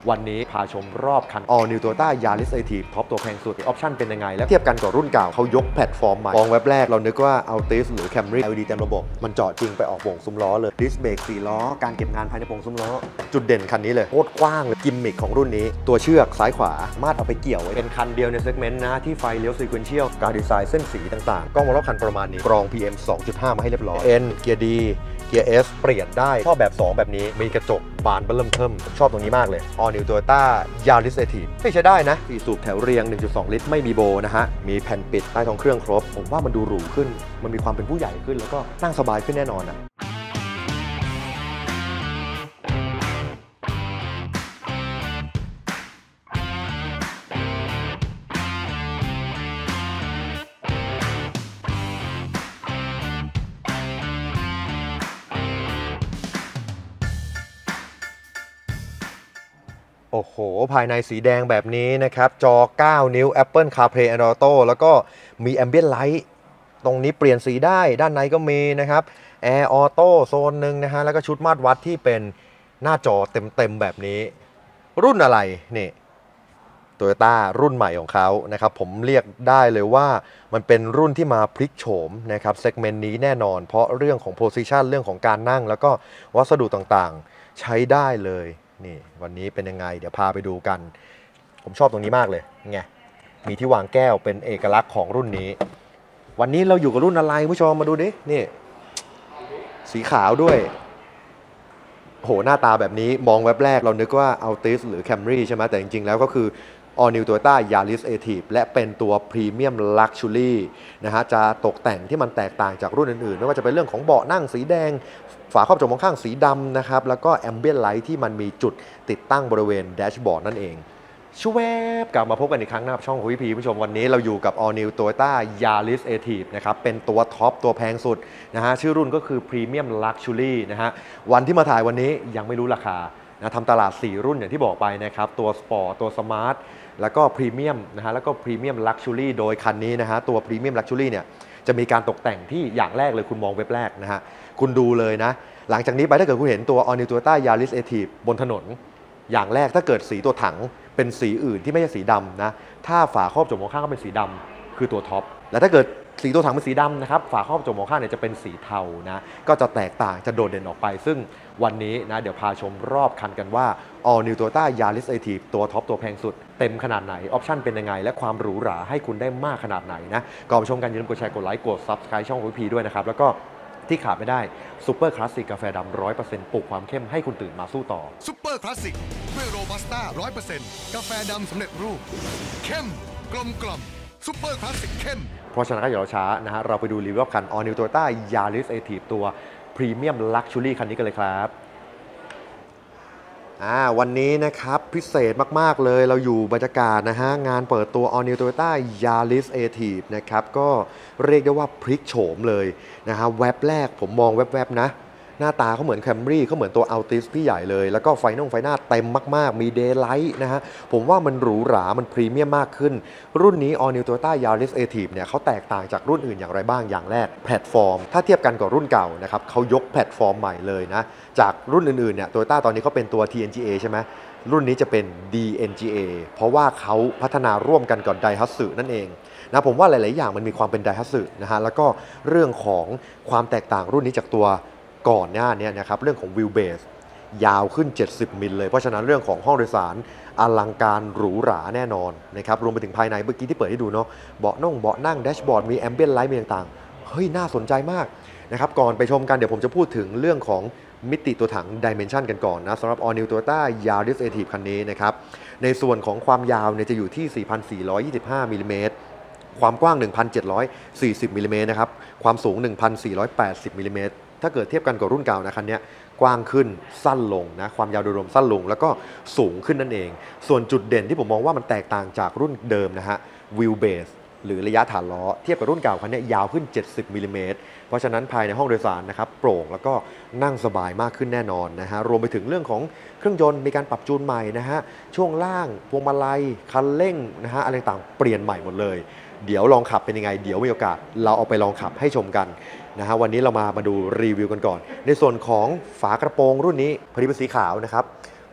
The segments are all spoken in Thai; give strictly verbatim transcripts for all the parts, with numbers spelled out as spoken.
วันนี้พาชมรอบคัน All New Toyota Yaris Active ท็อปตัวแพงสุดออปชั่นเป็นยังไงและเทียบกันกับรุ่นเก่าเขายกแพลตฟอร์มใหม่มองเว็บแรกเรานึกว่า Altis หรือ Camry แอล อี ดี เต็มระบบมันเจาะจริงไปออกโป่งซุ้มล้อเลยดิสเบรกสี่ล้อการเก็บงานภายในโป่งซุ้มล้อจุดเด่นคันนี้เลยโคตรกว้างเลยกิมมิคของรุ่นนี้ตัวเชือกซ้ายขวามาดเอาไปเกี่ยวเป็นคันเดียวในเซกเมนต์นะที่ไฟเลี้ยวซีเควนเชียลการดีไซน์เส้นสีต่างๆกล้องมองรอบคันประมาณนี้กรอง พี เอ็ม สองจุดห้า มาให้เรียบร้อย N เกียร์ดีเกียร์ S เปลี่ยนได้ชอบแบบ สอง แบบนี้มีกระจกบานเบิ่มเทิมชอบตรงนี้มากเลย All New Toyota Yaris Active ไม่ใช่ได้นะสี่สูบแถวเรียง หนึ่งจุดสอง ลิตรไม่มีโบนะฮะมีแผ่นปิดใต้ท้องเครื่องครบผมว่ามันดูหรูขึ้นมันมีความเป็นผู้ใหญ่ขึ้นแล้วก็นั่งสบายขึ้นแน่นอนอ่ะโอ้โหภายในสีแดงแบบนี้นะครับจอเก้านิ้ว Apple CarPlay and Auto แล้วก็มี Ambient Light ตรงนี้เปลี่ยนสีได้ด้านในก็มีนะครับ Air Auto โซนหนึ่งนะฮะแล้วก็ชุดมาตรวัดที่เป็นหน้าจอเต็มๆแบบนี้รุ่นอะไรนี่ Toyota รุ่นใหม่ของเขานะครับผมเรียกได้เลยว่ามันเป็นรุ่นที่มาพลิกโฉมนะครับเซกเมนต์นี้แน่นอนเพราะเรื่องของ Position เรื่องของการนั่งแล้วก็วัสดุต่างๆใช้ได้เลยนี่วันนี้เป็นยังไงเดี๋ยวพาไปดูกันผมชอบตรงนี้มากเลยไงมีที่วางแก้วเป็นเอกลักษณ์ของรุ่นนี้วันนี้เราอยู่กับรุ่นอะไรผู้ชมมาดูดินี่สีขาวด้วยโหหน้าตาแบบนี้มองเว็บแรกเรานึกว่า Altis หรือ Camry ใช่ไหมแต่จริงๆแล้วก็คือ All New Toyota Yaris Active และเป็นตัว Premium Luxury นะฮะจะตกแต่งที่มันแตกต่างจากรุ่นอื่นๆไม่ว่าจะเป็นเรื่องของเบาะนั่งสีแดงฝาครอบจอมองข้างสีดำนะครับแล้วก็ Ambient Light ที่มันมีจุดติดตั้งบริเวณแดชบอร์ดนั่นเองชวบกลับมาพบกันอีกครั้งนะครับช่องของพี่พีผู้ชมวันนี้เราอยู่กับ All New Toyota Yaris Active นะครับเป็นตัวท็อปตัวแพงสุดนะฮะชื่อรุ่นก็คือ Premium Luxury นะฮะวันที่มาถ่ายวันนี้ยังไม่รู้ราคานะทำตลาดสี่รุ่นอย่างที่บอกไปนะครับตัว Sport ตัว Smart แล้วก็ Premium นะฮะแล้วก็ Premium Luxury โดยคันนี้นะฮะตัว Premium Luxury เนี่ยจะมีการตกแต่งที่อย่างแรกเลยคุณมองเว็บแรกนะฮะคุณดูเลยนะหลังจากนี้ไปถ้าเกิดคุณเห็นตัว All New Toyota Yaris Active บนถนนอย่างแรกถ้าเกิดสีตัวถังเป็นสีอื่นที่ไม่ใช่สีดำนะถ้าฝาครอบจอมองข้างก็เป็นสีดำคือตัวท็อปและถ้าเกิดสีตัวถังเป็นสีดำนะครับฝาครอบจอมองข้างเนี่ยจะเป็นสีเทานะก็จะแตกต่างจะโดดเด่นออกไปซึ่งวันนี้นะเดี๋ยวพาชมรอบคันกันว่า All New Toyota Yaris Active ตัวท็อปตัวแพงสุดเต็มขนาดไหนออปชั่นเป็นยังไงและความหรูหราให้คุณได้มากขนาดไหนนะก่อนไปชมกันอย่าลืมกดแชร์กดไลค์กด ซับสไครบ์ ช่องวีพีด้วยนะครับแล้วก็ที่ขาดไม่ได้ซูเปอร์คลาสสิกกาแฟดำ ร้อยเปอร์เซ็นต์ ปลุกความเข้มให้คุณตื่นมาสู้ต่อซูเปอร์คลาสสิกด้วยโรบัสต้า ร้อยเปอร์เซ็นต์ กาแฟดำสำเร็จรูปเข้มกลมกล่อมซูเปอร์คลาสสิกเข้มเพราะฉะนั้นก็อย่ารอช้านะฮะเราไปดูรีวิวคัน All New Toyota Yaris Active ตัว Premium Luxury คันนี้กันเลยครับอ่าวันนี้นะครับพิเศษมากๆเลยเราอยู่บรรยากาศนะฮะงานเปิดตัว All New Toyota Yaris Active นะครับก็เรียกได้ว่าพลิกโฉมเลยนะฮะแว็บแรกผมมองแวบๆนะหน้าตาเขาเหมือน Camry เขาเหมือนตัว Altis พี่ใหญ่เลยแล้วก็ไฟน่งไฟหน้าเต็มมากๆมี Daylight นะฮะผมว่ามันหรูหรามันพรีเมียมมากขึ้นรุ่นนี้ All New Toyota Yaris Active เนี่ยเขาแตกต่างจากรุ่นอื่นอย่างไรบ้างอย่างแรกแพลตฟอร์มถ้าเทียบกันกับรุ่นเก่านะครับเขายกแพลตฟอร์มใหม่เลยนะจากรุ่นอื่นๆเนี่ย Toyota ตอนนี้เขาเป็นตัว ที เอ็น จี เอ ใช่ไหมรุ่นนี้จะเป็น ดี เอ็น จี เอ เพราะว่าเขาพัฒนาร่วมกันกับ Daihatsu นั่นเองนะผมว่าหลายๆอย่างมันมีความเป็น Daihatsu นะฮะแล้วก็เรื่องของความแตกต่างรุ่นนี้จากตัวก่อนหน้านี้นะครับเรื่องของวิวเบสยาวขึ้นเจ็ดสิบมิลเลยเพราะฉะนั้นเรื่องของห้องโดยสารอลังการหรูหราแน่นอนนะครับรวมไปถึงภายในเมื่อกี้ที่เปิดให้ดูเนาะเบาะนั่งเบาะนั่งแดชบอร์ดมีแอมเบียนไลท์มีต่างๆเฮ้ยน่าสนใจมากนะครับก่อนไปชมกันเดี๋ยวผมจะพูดถึงเรื่องของมิติตัวถัง Dimension กันก่อนนะสำหรับ All New Toyota Yaris Active คันนี้นะครับในส่วนของความยาวเนี่ยจะอยู่ที่ สี่พันสี่ร้อยยี่สิบห้า มิลลิเมตรความกว้าง หนึ่งพันเจ็ดร้อยสี่สิบ มิลลิเมตรนะครับความสูง หนึ่งพันสี่ร้อยแปดสิบ มิลลิเมตรถ้าเกิดเทียบกันกับรุ่นเก่านะคันนี้กว้างขึ้นสั้นลงนะความยาวโดยรวมสั้นลงแล้วก็สูงขึ้นนั่นเองส่วนจุดเด่นที่ผมมองว่ามันแตกต่างจากรุ่นเดิมนะฮะวิลเบสหรือระยะฐานล้อเทียบกับรุ่นเก่าคันนี้ยาวขึ้นเจ็ดสิบมิลลิเมตรเพราะฉะนั้นภายในห้องโดยสารนะครับโปร่งแล้วก็นั่งสบายมากขึ้นแน่นอนนะฮะรวมไปถึงเรื่องของเครื่องยนต์มีการปรับจูนใหม่นะฮะช่วงล่างพวงมาลัยคันเร่งนะฮะอะไรต่างเปลี่ยนใหม่หมดเลยเดี๋ยวลองขับเป็นยังไงเดี๋ยวมีโอกาสเราเอาไปลองขับให้ชมกันนะฮะวันนี้เรามามาดูรีวิวกันก่อนในส่วนของฝากระโปรงรุ่นนี้พอดีเป็นสีขาวนะครับ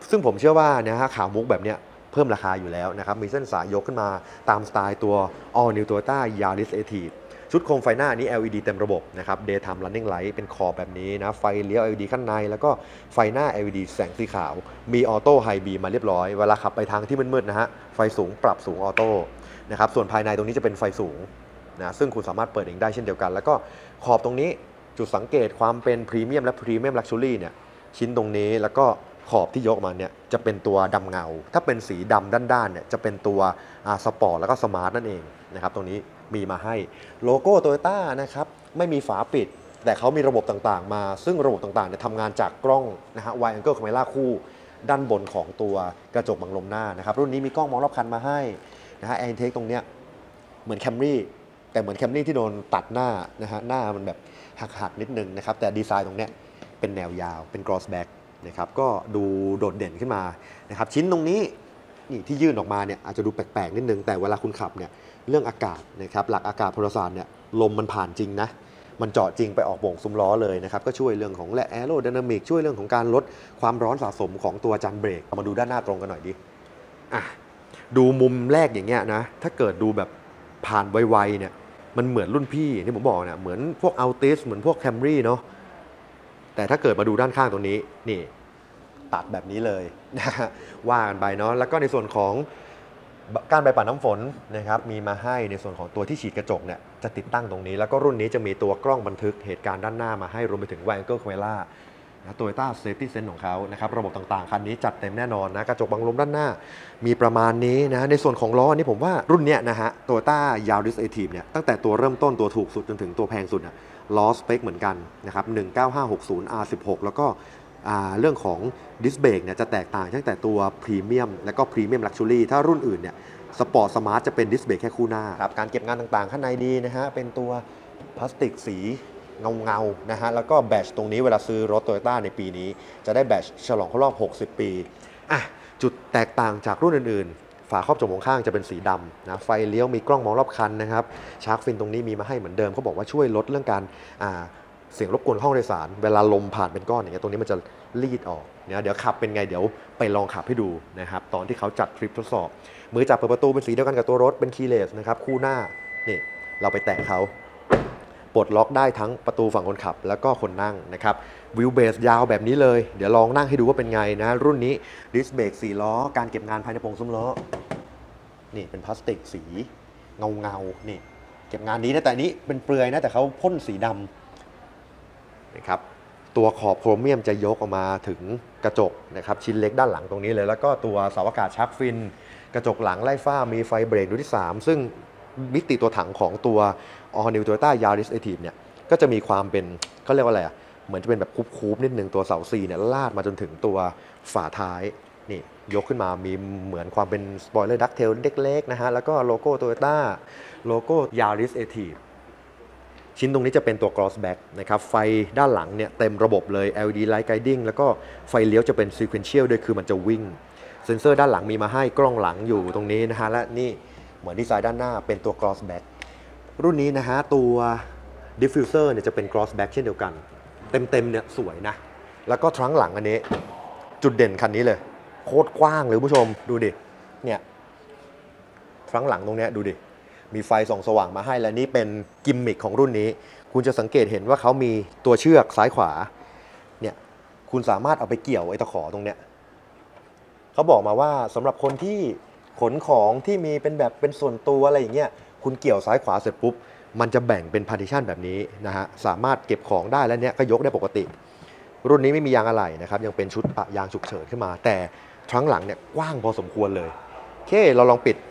ซึ่งผมเชื่อว่านะฮะขาวมุกแบบเนี้ยเพิ่มราคาอยู่แล้วนะครับมีเส้นสายยกขึ้นมาตามสไตล์ตัว All New Toyota Yaris Active ชุดโคมไฟหน้านี้ แอล อี ดี เต็มระบบนะครับ Daytime Running Light เป็นคอแบบนี้นะไฟเลี้ยว แอล อี ดี ข้างในแล้วก็ไฟหน้า แอล อี ดี แสงสีขาวมีออโต้ไฮบีมาเรียบร้อยเวลาขับไปทางที่มืดๆนะฮะไฟสูงปรับสูงออโต้นะครับส่วนภายในตรงนี้จะเป็นไฟสูงนะซึ่งคุณสามารถเปิดเองได้เช่นเดียวกันแล้วก็ขอบตรงนี้จุดสังเกตความเป็นพรีเมียมและพรีเมียมลักชัวรี่เนี่ยชิ้นตรงนี้แล้วก็ขอบที่ยกมาเนี่ยจะเป็นตัวดำเงาถ้าเป็นสีดำด้านๆเนี่ยจะเป็นตัวสปอร์ตแล้วก็สมาร์ทนั่นเองนะครับตรงนี้มีมาให้โลโก้โตโยต้านะครับไม่มีฝาปิดแต่เขามีระบบต่างๆมาซึ่งระบบต่างๆเนี่ยทำงานจากกล้องนะฮะ Wide Angle Camera คู่ด้านบนของตัวกระจกบังลมหน้านะครับรุ่นนี้มีกล้องมองรอบคันมาให้นะฮะแอร์อินเทคตรงเนี้ยเหมือน Camry แต่เหมือน Camry ที่โดนตัดหน้านะฮะหน้ามันแบบหักๆนิดนึงนะครับแต่ดีไซน์ตรงเนี้ยเป็นแนวยาวเป็น cross back นะครับก็ดูโดดเด่นขึ้นมานะครับชิ้นตรงนี้นี่ที่ยื่นออกมาเนี่ยอาจจะดูแปลกๆนิดนึงแต่เวลาคุณขับเนี่ยเรื่องอากาศนะครับหลักอากาศพลศาสตร์เนี่ยลมมันผ่านจริงนะมันเจาะจริงไปออกโป่งซุ้มล้อเลยนะครับก็ช่วยเรื่องของและแอโรไดนามิกช่วยเรื่องของการลดความร้อนสะสมของตัวจานเบรกมาดูด้านหน้าตรงกันหน่อยดิอ่ะดูมุมแรกอย่างเงี้ยนะถ้าเกิดดูแบบผ่านไวๆเนี่ยมันเหมือนรุ่นพี่ที่ผมบอกเนี่ยเหมือนพวก Altis เหมือนพวก Camry เนาะแต่ถ้าเกิดมาดูด้านข้างตรงนี้นี่ตัดแบบนี้เลยนะฮะว่ากันไปเนาะแล้วก็ในส่วนของก้านใบปัดน้ำฝนนะครับมีมาให้ในส่วนของตัวที่ฉีดกระจกเนี่ยจะติดตั้งตรงนี้แล้วก็รุ่นนี้จะมีตัวกล้องบันทึกเหตุการณ์ด้านหน้ามาให้รวมไปถึง Wide Angle Camera นะ Toyota Safety Sense ของเขานะครับระบบต่างๆคันนี้จัดเต็มแน่นอนนะกระจกบังลมด้านหน้ามีประมาณนี้นะในส่วนของล้ออันนี้ผมว่ารุ่นเนี้ยนะฮะ Toyota Yaris Active เนี่ยตั้งแต่ตัวเริ่มต้นตัวถูกสุดจนถึงตัวแพงสุดล้อสเปคเหมือนกันนะครับหนึ่งเก้าห้าหกศูนย์ อาร์ สิบหก แล้วก็เรื่องของดิสเบรกเนี่ยจะแตกต่างตั้งแต่ตัวพรีเมียมและก็พรีเมียมลักชัวรี่ถ้ารุ่นอื่นเนี่ยสปอร์ตสมาร์ทจะเป็นดิสเบรกแค่คู่หน้าครับการเก็บงานต่างๆข้างในดีนะฮะเป็นตัวพลาสติกสีเงาเงานะฮะแล้วก็แบตตรงนี้เวลาซื้อรถโตโยต้าในปีนี้จะได้แบตฉลองครบรอบหกสิบปีอ่ะจุดแตกต่างจากรุ่นอื่นๆฝาครอบจมูกข้างจะเป็นสีดำนะไฟเลี้ยวมีกล้องมองรอบคันนะครับชาร์กฟินตรงนี้มีมาให้เหมือนเดิมเขาบอกว่าช่วยลดเรื่องการอ่าเสียงรบกวนห้องโดยสารเวลาลมผ่านเป็นก้อนอย่างเงี้ยตรงนี้มันจะรีดออกเนี่ยเดี๋ยวขับเป็นไงเดี๋ยวไปลองขับให้ดูนะครับตอนที่เขาจัดทริปทดสอบมือจับเปิดประตูเป็นสีเดียวกันกับตัวรถเป็นคีย์เลสนะครับคู่หน้านี่เราไปแตะเขาปลดล็อกได้ทั้งประตูฝั่งคนขับแล้วก็คนนั่งนะครับวิวเบสยาวแบบนี้เลยเดี๋ยวลองนั่งให้ดูว่าเป็นไงนะรุ่นนี้ดิสเบรกสี่ล้อการเก็บงานภายในโป่งซุ้มล้อนี่เป็นพลาสติกสีเงาเงานี่เก็บงานนี้นะแต่นี้เป็นเปลือยนะแต่เขาพ่นสีดำนะครับตัวขอบโครเมียมจะยกออกมาถึงกระจกนะครับชิ้นเล็กด้านหลังตรงนี้เลยแล้วก็ตัวเสาอากาศชาร์กฟินกระจกหลังไล่ฟ้ามีไฟเบรกดวงที่สามซึ่งมิติตัวถังของตัว All New Toyota Yaris Active เนี่ยก็จะมีความเป็นเขาเรียกว่าอะไรอ่ะเหมือนจะเป็นแบบคูบๆนิดนึงตัวเสาซีเนี่ยลาดมาจนถึงตัวฝาท้ายนี่ยกขึ้นมามีเหมือนความเป็นสปอยเลอร์ดักเทลเล็กๆนะฮะแล้วก็โลโก้ Toyota โลโก้ Yaris Activeชิ้นตรงนี้จะเป็นตัว cross back นะครับไฟด้านหลังเนี่ยเต็มระบบเลย แอล อี ดี Light Guiding แล้วก็ไฟเลี้ยวจะเป็น sequential ด้วยคือมันจะวิ่งเซ็นเซอร์ด้านหลังมีมาให้กล้องหลังอยู่ตรงนี้นะฮะและนี่เหมือนดีไซน์ด้านหน้าเป็นตัว cross back รุ่นนี้นะฮะตัว diffuser เนี่ยจะเป็น cross back เช่นเดียวกันเต็มๆเนี่ยสวยนะแล้วก็ทรังหลังอันนี้จุดเด่นคันนี้เลยโคตรกว้างเลยผู้ชมดูดิเนี่ยทรังหลังตรงเนี้ยดูดิมีไฟส่องสว่างมาให้และนี่เป็นกิมมิคของรุ่นนี้คุณจะสังเกตเห็นว่าเขามีตัวเชือกซ้ายขวาเนี่ยคุณสามารถเอาไปเกี่ยวไอ้ตะขอตรงเนี้ยเขาบอกมาว่าสำหรับคนที่ขนของที่มีเป็นแบบเป็นส่วนตัวอะไรอย่างเงี้ยคุณเกี่ยวซ้ายขวาเสร็จปุ๊บมันจะแบ่งเป็นพาร์ติชันแบบนี้นะฮะสามารถเก็บของได้และเนี้ยก็ยกได้ปกติรุ่นนี้ไม่มียางอะไหล่นะครับยังเป็นชุดปะยางฉุกเฉินขึ้นมาแต่ทรังหลังเนี่ยกว้างพอสมควรเลยโอเคเราลองปิด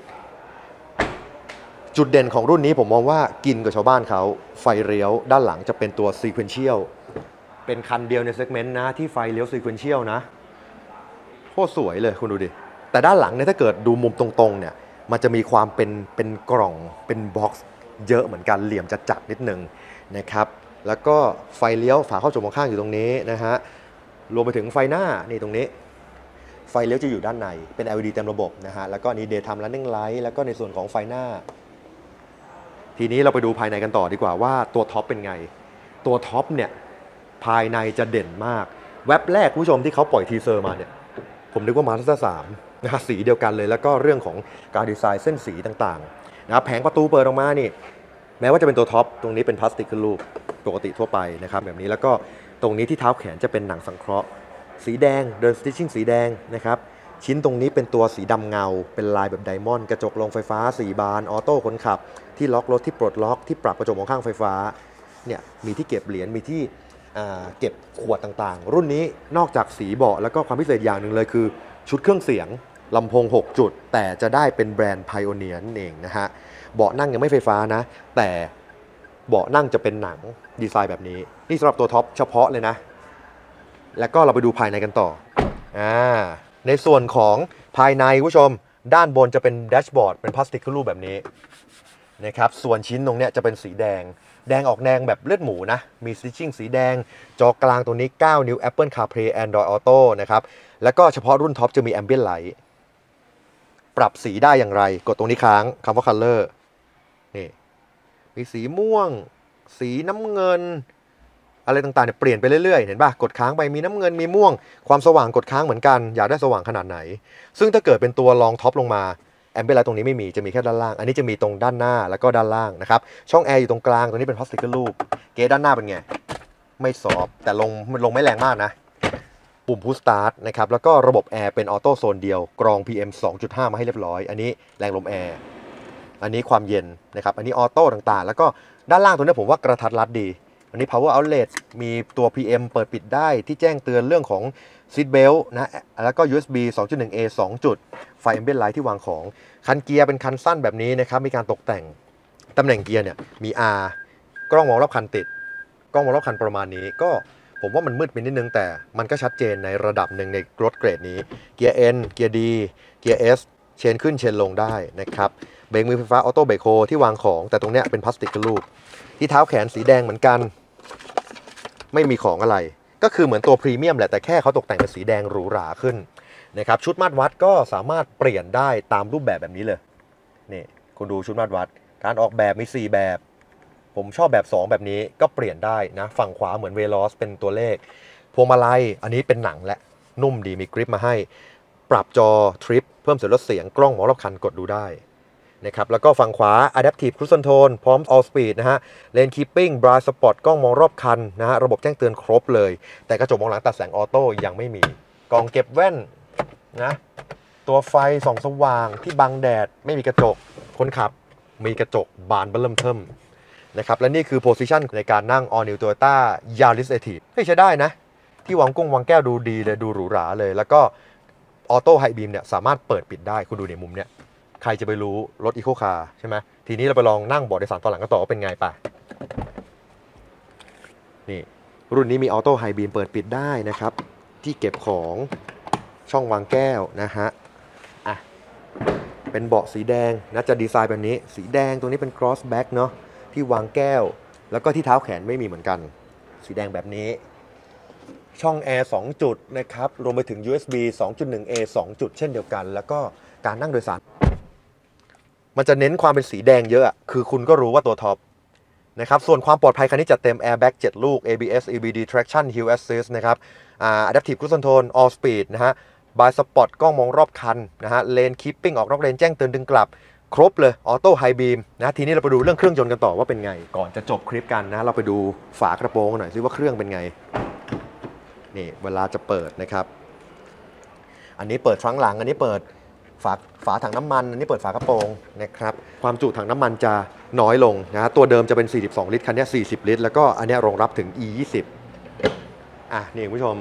จุดเด่นของรุ่นนี้ผมมองว่ากินกับชาวบ้านเขาไฟเลี้ยวด้านหลังจะเป็นตัว sequential เป็นคันเดียวในเซกเมนต์นะที่ไฟเลี้ยว sequential นะโคตรสวยเลยคุณดูดิแต่ด้านหลังเนี่ยถ้าเกิดดูมุมตรงๆเนี่ยมันจะมีความเป็นเป็นกล่องเป็นบ็อกซ์เยอะเหมือนกันเหลี่ยมจะจัดนิดนึงนะครับแล้วก็ไฟเลี้ยวฝาครอบจมูกข้างอยู่ตรงนี้นะฮะรวมไปถึงไฟหน้านี่ตรงนี้ไฟเลี้ยวจะอยู่ด้านในเป็น แอล อี ดี เต็มระบบนะฮะแล้วก็นี่ Daytime Running Light แล้วก็ในส่วนของไฟหน้าทีนี้เราไปดูภายในกันต่อดีกว่าว่าตัวท็อปเป็นไงตัวท็อปเนี่ยภายในจะเด่นมากแว็บแรกผู้ชมที่เขาปล่อยทีเซอร์มาเนี่ยผมนึกว่า Mazda สามนะฮะสีเดียวกันเลยแล้วก็เรื่องของการดีไซน์เส้นสีต่างๆนะครับแผงประตูเปิดออกมานี่แม้ว่าจะเป็นตัวท็อปตรงนี้เป็นพลาสติกขึ้นรูปปกติทั่วไปนะครับแบบนี้แล้วก็ตรงนี้ที่เท้าแขนจะเป็นหนังสังเคราะห์สีแดงเดินสติชชิ่งสีแดงนะครับชิ้นตรงนี้เป็นตัวสีดำเงาเป็นลายแบบไดมอนด์กระจกลงไฟฟ้าสี่บานออโต้คนขับที่ล็อกรถที่ปลดล็อกที่ปรับกระจกมองข้างไฟฟ้าเนี่ยมีที่เก็บเหรียญมีที่เก็บขวดต่างๆรุ่นนี้นอกจากสีเบาะแล้วก็ความพิเศษอย่างหนึ่งเลยคือชุดเครื่องเสียงลำโพงหกจุดแต่จะได้เป็นแบรนด์ Pioneer นั่นเองนะฮะเบาะนั่งยังไม่ไฟฟ้านะแต่เบาะนั่งจะเป็นหนังดีไซน์แบบนี้นี่สำหรับตัวท็อปเฉพาะเลยนะแล้วก็เราไปดูภายในกันต่ออ่าในส่วนของภายในผู้ชมด้านบนจะเป็นแดชบอร์ดเป็นพลาสติกรูปแบบนี้นะครับส่วนชิ้นตรงเนี้ยจะเป็นสีแดงแดงออกแดงแบบเลือดหมูนะมีสติชชิ่งสีแดงจอกลางตัวนี้เก้านิ้ว Apple CarPlay Android Auto นะครับแล้วก็เฉพาะรุ่นท็อปจะมี Ambient Light ปรับสีได้อย่างไรกดตรงนี้ค้างคำว่า Color นี่มีสีม่วงสีน้ำเงินอะไรต่างๆเนี่ยเปลี่ยนไปเรื่อยๆเห็นป่ะกดค้างไปมีน้ำเงินมีม่วงความสว่างกดค้างเหมือนกันอยากได้สว่างขนาดไหนซึ่งถ้าเกิดเป็นตัวรองท็อปลงมาแอมเบอร์ไลท์ตรงนี้ไม่มีจะมีแค่ด้านล่างอันนี้จะมีตรงด้านหน้าแล้วก็ด้านล่างนะครับช่องแอร์อยู่ตรงกลางตรงนี้เป็นพลาสติกรูปเกจด้านหน้าเป็นไงไม่ซอฟแต่ลงมันลงไม่แรงมากนะปุ่มพุชสตาร์ทนะครับแล้วก็ระบบแอร์เป็นออโต้โซนเดียวกรอง พี เอ็ม สองจุดห้า มาให้เรียบร้อยอันนี้แรงลมแอร์อันนี้ความเย็นนะครับอันนี้ออโต้ต่างๆแล้วก็ด้านล่างตรงนี้ผมว่ากระทัดรัดดีอันนี้ power outlet มีตัว พี เอ็ม เปิดปิดได้ที่แจ้งเตือนเรื่องของ seat belt นะแล้วก็ ยู เอส บี สองจุดหนึ่ง เอ สองจุดไฟ ambient light ที่วางของคันเกียร์เป็นคันสั้นแบบนี้นะครับมีการตกแต่งตำแหน่งเกียร์เนี่ยมี R กล้องมองรอบคันติดกล้องมองรอบคันประมาณนี้ก็ผมว่ามันมืดไปนิดนึงแต่มันก็ชัดเจนในระดับหนึ่งในรถเกรดนี้เกียร์ N เกียร์ D เกียร์ S เชนขึ้นเชนลงได้นะครับเบรกมือไฟฟ้าออโต้เบรกโฮที่วางของแต่ตรงเนี้ยเป็นพลาสติกรูปที่เท้าแขนสีแดงเหมือนกันไม่มีของอะไรก็คือเหมือนตัวพรีเมียมแหละแต่แค่เขาตกแต่งเป็นสีแดงหรูหราขึ้นนะครับชุดมาตรวัดก็สามารถเปลี่ยนได้ตามรูปแบบแบบนี้เลยนี่คุณดูชุดมาตรวัดการออกแบบมีสี่แบบผมชอบแบบสองแบบนี้ก็เปลี่ยนได้นะฝั่งขวาเหมือนเวลอสเป็นตัวเลขพวงมาลัยอันนี้เป็นหนังและนุ่มดีมีกริปมาให้ปรับจอทริปเพิ่มเสียงลดเสียงกล้องมองรอบคันกดดูได้นะครับแล้วก็ฝั่งขวา Adaptive Cruise Control พร้อม All Speed นะฮะ Lane Keeping Blind Spot กล้องมองรอบคันนะฮะระบบแจ้งเตือนครบเลยแต่กระจกมองหลังตัดแสงออโต้ยังไม่มีกล่องเก็บแว่นนะตัวไฟส่องสว่างที่บังแดดไม่มีกระจกคนขับมีกระจกบานเบิ่มเทิมนะครับและนี่คือ Position ในการนั่ง All New Toyota Yaris Active เฮ้ยใช้ได้นะที่วางกุ้งวางแก้วดูดีเลยดูหรูหราเลยแล้วก็ออโต้ไฮบีมเนี่ยสามารถเปิดปิดได้คุณดูในมุมเนี่ยใครจะไปรู้รถอีโคคาร์ใช่ไหมทีนี้เราไปลองนั่งเบาะโดยสารตอนหลังกันต่อว่าเป็นไงป่ะนี่รุ่นนี้มีออโต้ไฮบีมเปิดปิดได้นะครับที่เก็บของช่องวางแก้วนะฮะอ่ะเป็นเบาะสีแดงนะจะดีไซน์แบบนี้สีแดงตรงนี้เป็น cross back เนาะที่วางแก้วแล้วก็ที่เท้าแขนไม่มีเหมือนกันสีแดงแบบนี้ช่องแอร์สองจุดนะครับรวมไปถึง ยู เอส บี สองจุดหนึ่ง เอ สองจุดเช่นเดียวกันแล้วก็การนั่งโดยสารมันจะเน้นความเป็นสีแดงเยอะคือคุณก็รู้ว่าตัวท็อปนะครับส่วนความปลอดภัยคันนี้จัดเต็ม Airbag เจ็ดลูก เอ บี เอส อี บี ดี Traction Hill Assist นะครับอ่า Adaptive Cruise Control All Speed นะฮะ Blind Spot กล้องมองรอบคันนะฮะ Lane Keeping ออกนอกเลนแจ้งเตือนดึงกลับครบเลย Auto High Beam นะทีนี้เราไปดูเรื่องเครื่องยนต์กันต่อว่าเป็นไงก่อนจะจบคลิปกันนะเราไปดูฝากระโปรงกันหน่อยซิว่าเครื่องเป็นไงนี่เวลาจะเปิดนะครับอันนี้เปิดฟังหลังอันนี้เปิดฝาฝาถังน้ำมันอันนี้เปิดฝากระโปรงนะครับความจุถังน้ำมันจะน้อยลงนะตัวเดิมจะเป็นสี่สิบสองลิตรคันนี้สี่สิบลิตรแล้วก็อันนี้รองรับถึง อี ยี่สิบ อ่ะนี่คุณผู้ชม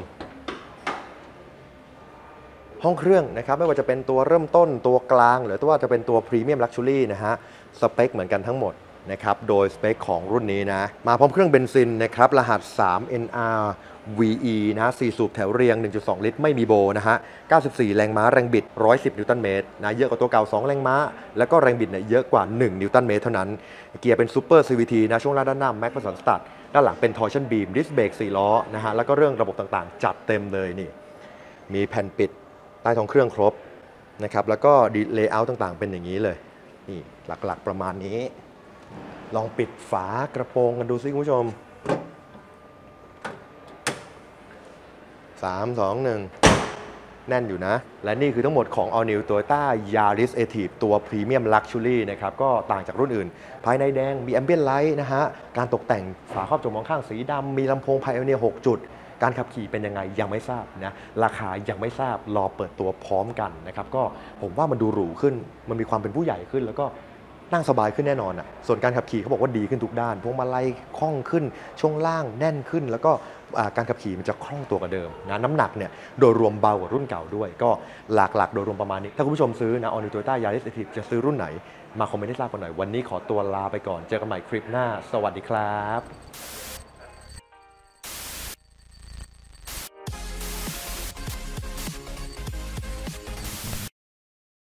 ห้องเครื่องนะครับไม่ว่าจะเป็นตัวเริ่มต้นตัวกลางหรือว่าจะเป็นตัวพรีเมียมลักชัวรี่นะฮะสเปคเหมือนกันทั้งหมดนะครับโดยสเปคของรุ่นนี้นะมาพร้อมเครื่องเบนซินนะครับรหัส สาม เอ็น อาร์ วี อี นะฮะสี่สูบแถวเรียง หนึ่งจุดสอง ลิตรไม่มีโบนะฮะเก้าสิบสี่แรงม้าแรงบิดหนึ่งร้อยสิบนิวตันเมตรนะเยอะกว่าตัวเก่าสองแรงม้าแล้วก็แรงบิดเนี่ยเยอะกว่าหนึ่งนิวตันเมตรเท่านั้นเกียร์เป็นซูเปอร์ ซี วี ที นะช่วงล่างด้านหน้าแม็กซ์สันสตัดด้านหลังเป็นทอร์ชั่นบีมดิสเบรกสี่ล้อนะฮะแล้วก็เรื่องระบบต่างๆจัดเต็มเลยนี่มีแผ่นปิดใต้ท้องเครื่องครบนะครับแล้วก็ดีเลเยอร์ต่างๆเป็นอย่างนี้เลยนี่หลักๆประมาณนี้ลองปิดฝากระโปรงกันดูสิคุณผู้ชมสาม สอง หนึ่งแน่นอยู่นะ และนี่คือทั้งหมดของ All New Toyota Yaris Active ตัว Premium Luxury นะครับก็ต่างจากรุ่นอื่น ภายในแดงมี Ambient Light นะฮะการตกแต่งฝาครอบจอมองข้างสีดำมีลำโพง Pioneer หกจุดการขับขี่เป็นยังไงยังไม่ทราบนะราคายังไม่ทราบรอเปิดตัวพร้อมกันนะครับก็ผมว่ามันดูหรูขึ้นมันมีความเป็นผู้ใหญ่ขึ้นแล้วก็นั่งสบายขึ้นแน่นอนอ่ะส่วนการขับขี่เขาบอกว่าดีขึ้นทุกด้านพวงมาลัยคล่องขึ้นช่วงล่างแน่นขึ้นแล้วก็การขับขี่มันจะคล่องตัวกว่าเดิมนะน้ำหนักเนี่ยโดยรวมเบากว่ารุ่นเก่าด้วยก็หลักๆโดยรวมประมาณนี้ถ้าคุณผู้ชมซื้อนะ All New Toyota Yaris Active จะซื้อรุ่นไหนมาคอมเมนต์ให้ทราบกันหน่อยวันนี้ขอตัวลาไปก่อนเจอกันใหม่คลิปหน้าสวัสดีครับ